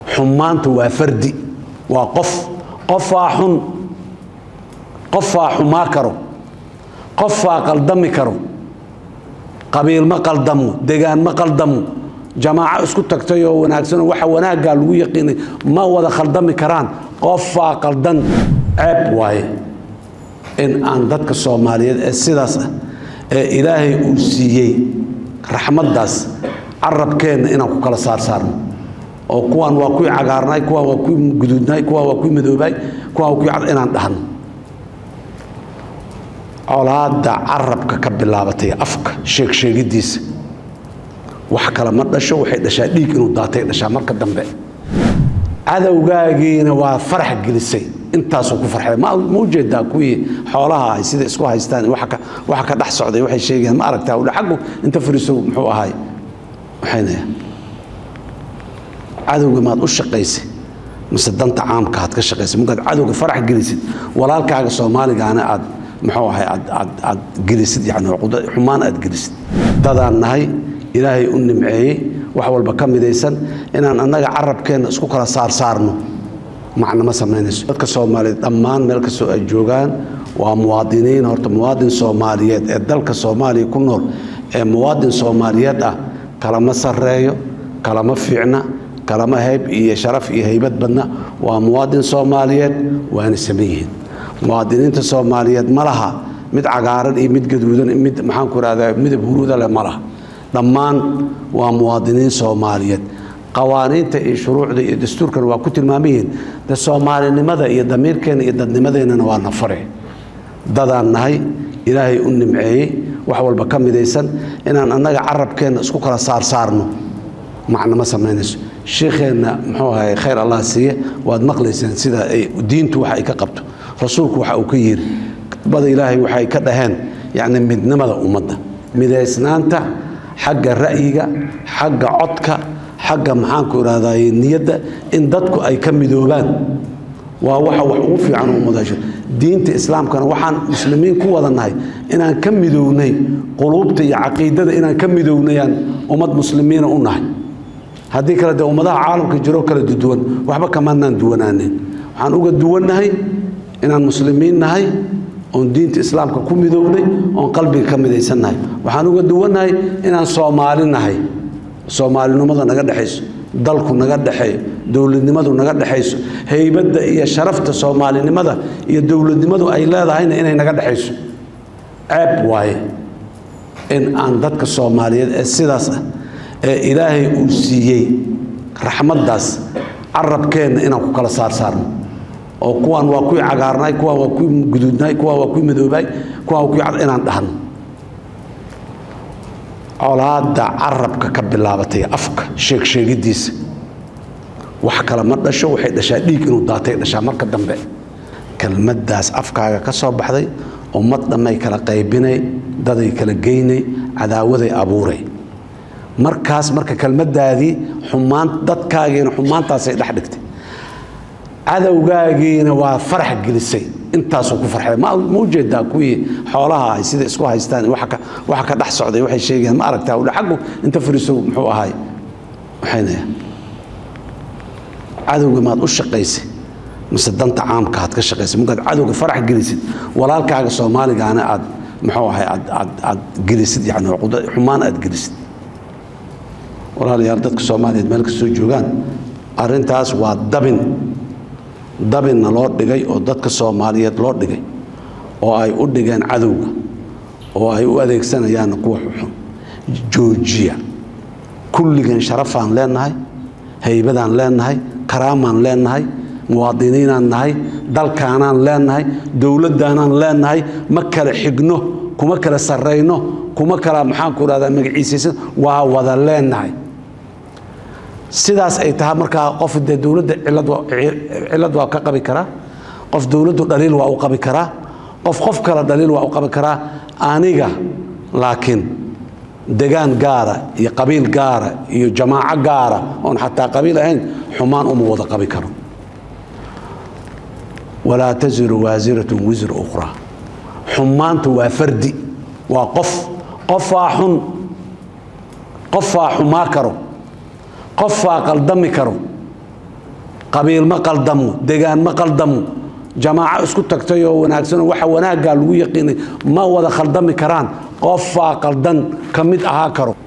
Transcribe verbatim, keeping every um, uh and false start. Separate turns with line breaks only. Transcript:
xumaantu waa fardi waa qof qofaa xun qofaa xumaa karo qofaa qaldami karo qabiil ma qaldamo deegaan ma qaldamo jamaaco isku tagtay oo wanaagsan waxa wanaaga lagu yaqiinay ma wada qaldami karaan qofaa qaldan ceeb waaye in aan dadka Soomaaliyeed ee sidaas ah ee Ilaahay uu siiyay raxmadaas carabkeena inaan ku kala saar saarno oo kuwan waa ku cagaarnay kuwan waa ku guduudnay kuwan waa ku midoobay kuwan waa ku cad inaan dhahno colaada carabka ka bilaabatay afka sheeg sheegidiisa wax kala ma dhasho waxay dhashaa dhiig inuu daatay dhashaa marka dambe cadawgaagiina waa farax gelisay intaas ku farxay ma muujeedaa kuwii xoolaha ay sida isku haystaan waxa ka waxa ka dhax socday waxay sheegeen ma aragtaa wada xaqu inta fariiso muxuu ahay waxayna cadawga maad u shaqaysay mise danta caamka aad ka shaqaysay mugad cadawga farax gelisid walaalkaaga Soomaaligaana aad muxuu ahay aad aad aad gelisid yaani xumaan aad gelisid dadaan nahay Ilaahay u nimceeyay wax walba ka midaysan inaan annaga carabkeena isku kala saar saarno macna ma sameynayso dadka Soomaaliyeed dhammaan meel ka soo ay joogaan waa muwaadiniin horta muwaadin Soomaaliyeed ee dalka Soomaaliya ku nool ee muwaadin Soomaaliyeed ah kala ma sareeyo kala ma fiicna kala ma hayb iyo sharaf iyo haybad badna waa muwaadin Soomaaliyeed waana sameeyeen muwaadiniinta Soomaaliyeed malaha mid cagaaran iyo mid gaduudan mid maxaan ku raadaya midab huruuda leh malaha dhammaan waa muwaadiniin Soomaaliyeed qawaaniinta iyo shuruucda iyo dastuurkan waa ku tilmaamayeen da Soomaalinimada iyo damiirkeena iyo dadnimadeena waa nafare dadaan nahay Ilaahay u nimceeyay wax walba ka midaysan inaan annaga carabkeena isku kala saar saarno macna ma sameynayso sheekheena muxuu ahay khayr Allah siiye waad maqlaysaan sida ay diintu waxa ay ka qabto rasuulku waxa uu ka yiri bada Ilaahay waxa ay ka dhaheen yaani midnimada ummadda midaysnaanta xagga ra'yiga xagga codka xagga maxaan ku raadayay niyada in dadku ay ka midoobaan waa waxa wax ugu fiican oo mudasho diinta islaamkana waxaan muslimiin ku wadanahay inaan ka midownay quluubta iyo aqeedada inaan ka midownayaan ummad muslimiin u nahay hadii kala day ummadaha caalamka jiro kala duwan waxba kamaanaan duwanaaneen waxaan uga duwanahay inaan muslimiin nahay on diinta islaamka ku midownay on qalbiga ka midaysanahay waxaan uga duwanahay inaan Soomaali nahay Soomaalinimada naga dhaxayso dalku naga dhaxeeyo dawladnimadu naga dhaxayso haybada iyo sharafta Soomaalinimada iyo dawladnimadu ay leedahay inay naga dhaxayso ceeb waaye in aan dadka Soomaaliyeed ee sidaas ah ee Ilaahay uu siiyay raxmadaas carabkeena inaan ku kala saar saarno oo kuwan waa ku cagaarnay kuwan waa ku guduudnay kuwan waa ku midoobay kuwan waa ku cad inaan dhahno colaada carabka ka bilaabatay afka sheeg sheegidiisa wax kala ma dhasho waxay dhashaa dhiig inuu daatay dhashaa marka dambe kelmadaas afkaaga ka soo baxday ummad dhamay kala qaybinay daday kala geynay cadaawaday abuuray markaas marka kelmadaadii xumaan dadkaageena xumaantaas ay dhax dhigtay cadawgaagiina waa farax gelisay intaas ku farxay ma muujeedaa kuwii xoolaha ay sida isku haystaan waxa ka waxa ka dhax socday waxay sheegeen ma aragtaa wada xaqu inta fariiso muxuu ahay waxayna cadawga maad u shaqaysay mise danta caamka aad ka shaqaysay mugad cadawga farax gelisid walaalkaaga Soomaaligaana aad muxuu ahay aad aad aad gelisid yaani xumaan aad gelisid walaalayaal dadka Soomaaliyeed meel ka soo joogaan arintaas waa dabin dabinna loo dhigay oo dadka Soomaaliyeed loo dhigay oo ay u dhigeen cadawga oo ay u adeegsanayaan kuwa xun joojiya kulligan sharafaan leenahay haybadaan leenahay karaamaan leenahay muwaadiniinaan nahay dalkaanaan leenahay dawladdaanaan leenahay ma kala xigno kuma kala sareyno kuma kala maxaan ku raadaan magaciisa waa wada leenahay sidaas ay tahay marka qof dawladda cilad cilad waa ka qabi kara qof dawladdu dhaliil waa u qabi kara qof qof kala dhaliil waa u qabi kara aniga laakiin degaan gaara iyo qabiil gaara iyo jamaaca gaara oo xataa qabiil ahayn xumaan uma wada qabi karo wala taziru waziratun wizr ukhra xumaantu waa fardi waa qof qofaa xun qofaa xumaa karo qofaa qaldami karo qabiil ma qaldamo deegaan ma qaldamo jamaaco isku tagtay oo wanaagsan oo waxa wanaaga lagu yaqiinay ma wada khaldami karaan qof qaldan kamid aha karo